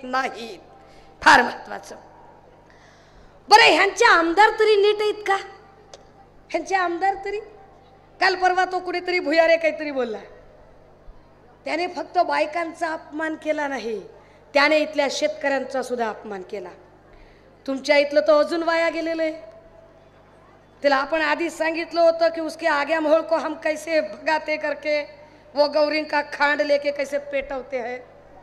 नीट नाहीत. फार महत्वाचं. बरं, ह्यांचे आमदार तरी नीट आहेत का? ह्यांचे आमदार तरी, काल परवा तो कुणीतरी भुयारे काहीतरी बोलला, त्याने फक्त बायकांचा अपमान केला नाही, त्याने इथल्या शेतकऱ्यांचा सुद्धा अपमान केला. तुमच्या इथलं तर अजून वाया गेलेलं आहे. त्याला आपण आधीच सांगितलं होतं की उसके आगे मोहळ को हम कैसे भगाते करके वो गौरी का खांड लेके कैसे पेटवते हैं.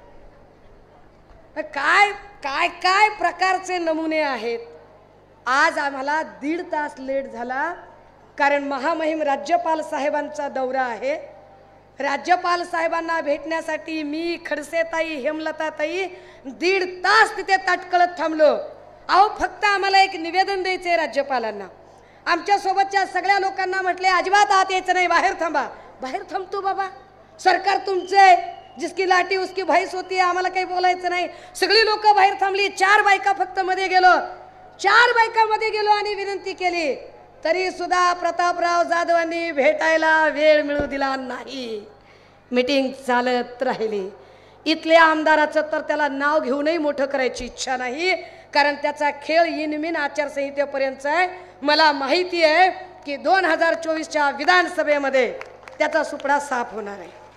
काय काय काय प्रकारचे नमुने आहेत. आज आम्हाला 1.5 तास लेट झाला, कारण महामहिम राज्यपाल साहेबांचा दौरा आहे. राज्यपाल साहेबांना भेटण्यासाठी मी, खडसेताई, हेमलताताई 1.5 तास तिथे ताटकळत थांबलो. अहो, फक्त आम्हाला एक निवेदन द्यायचे राज्यपालांना. आमच्या सोबतच्या सगळ्या लोकांना म्हटले अजिबात आत यायचं नाही, बाहेर थांबा. बाहेर थांबतो बाबा, सरकार तुमचं आहे, जिसकी लाठी उसकी भैंस होती है, आम्हाला काही बोलायचं नाही. सगळी लोक बाहेर थांबली. 4 बायका फक्त मध्ये गेलो. 4 बायका मध्ये गेलो आणि विनंती केली, तरी सुद्धा प्रतापराव जाधवांनी भेटायला वेळ मिळू दिला नाही. मीटिंग चालत राहिली. इथल्या आमदाराचं तर त्याला नाव घेऊनही मोठं करायची इच्छा नाही, कारण त्याचा खेळ इनमिन आचारसंहितेपर्यंत आहे. मला माहिती आहे की 2024च्या विधानसभेमध्ये त्याचा सुपडा साफ होणार आहे.